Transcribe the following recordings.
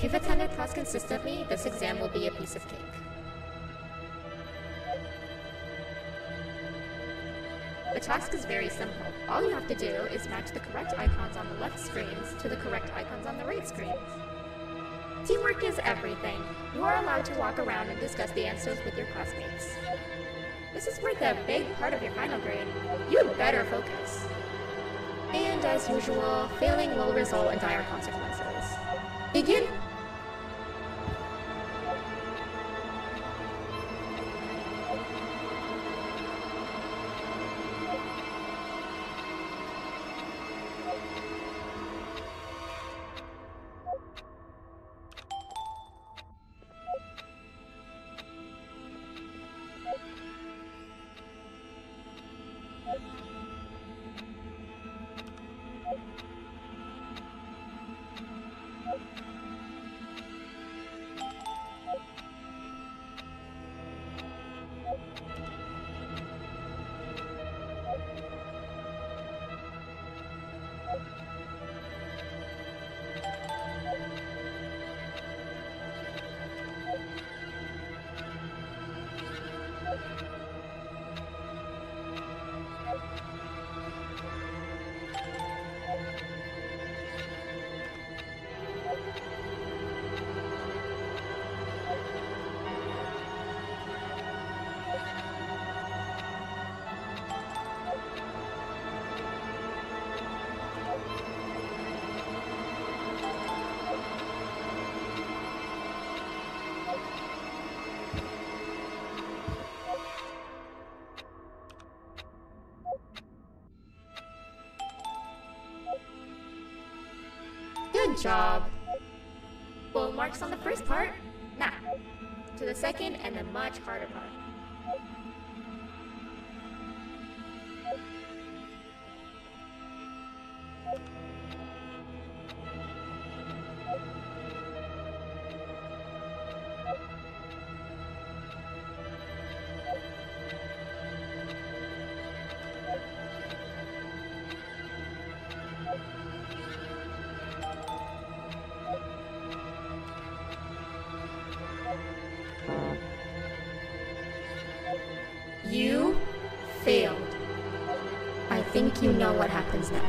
you've attended class consistently, this exam will be a piece of cake. The task is very simple. All you have to do is match the correct icons on the left screens to the correct icons on the right screens. Teamwork is everything. You are allowed to walk around and discuss the answers with your classmates. This is worth a big part of your final grade. You better focus. And as usual, failing will result in dire consequences. Begin. Good job. Full marks on the first part. Now, to the second and the much harder part. You failed. I think you know what happens now.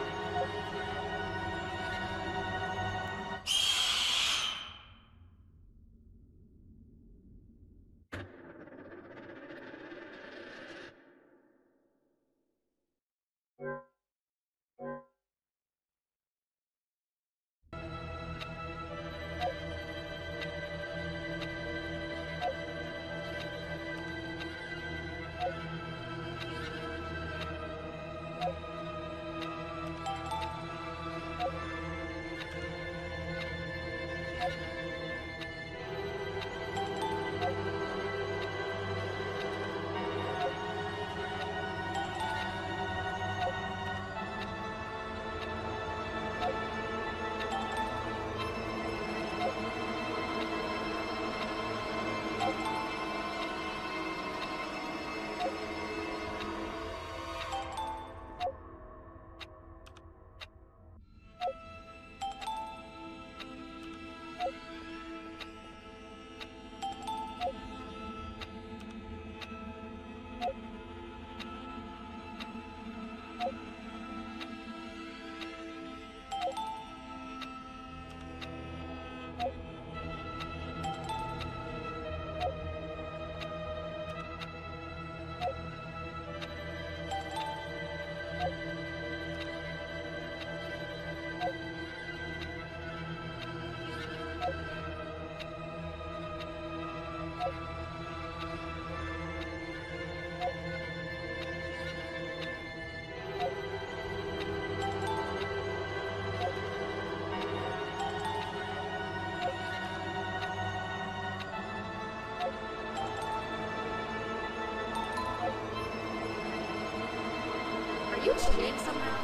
Are you cheating somehow?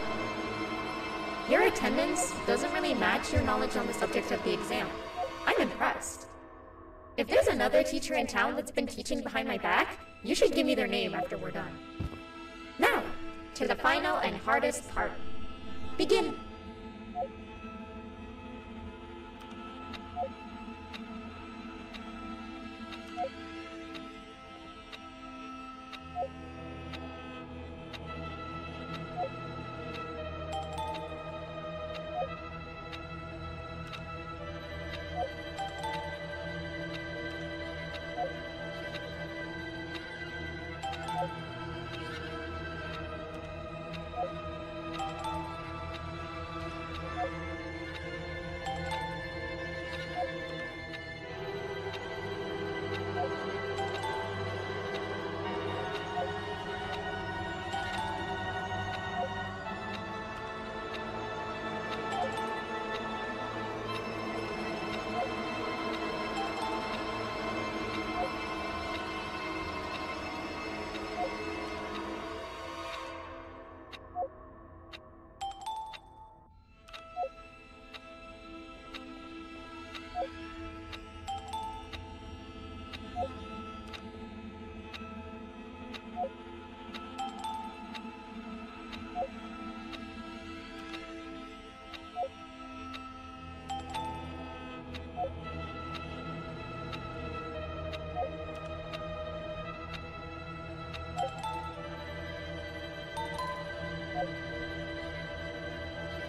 Your attendance doesn't really match your knowledge on the subject of the exam. I'm impressed. If there's another teacher in town that's been teaching behind my back, you should give me their name after we're done. Now, to the final and hardest part. Begin!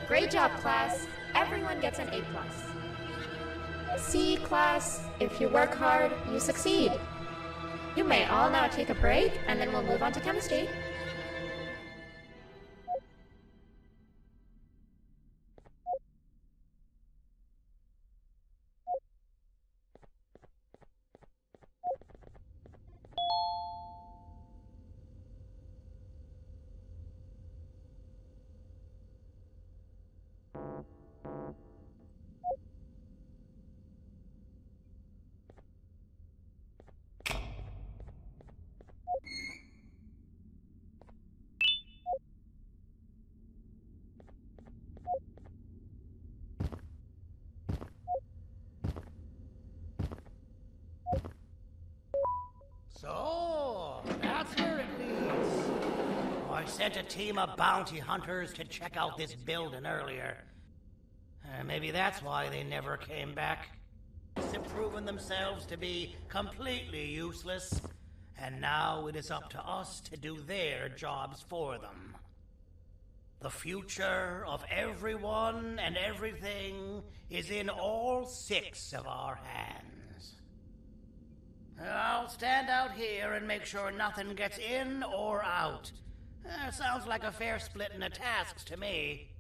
Great job, class. Everyone gets an A+. See, class, if you work hard, you succeed. You may all now take a break, and then we'll move on to chemistry. So, that's where it leads. I sent a team of bounty hunters to check out this building earlier. Maybe that's why they never came back. They've proven themselves to be completely useless, and now it is up to us to do their jobs for them. The future of everyone and everything is in all 6 of our hands. I'll stand out here and make sure nothing gets in or out. Sounds like a fair splitting of tasks to me.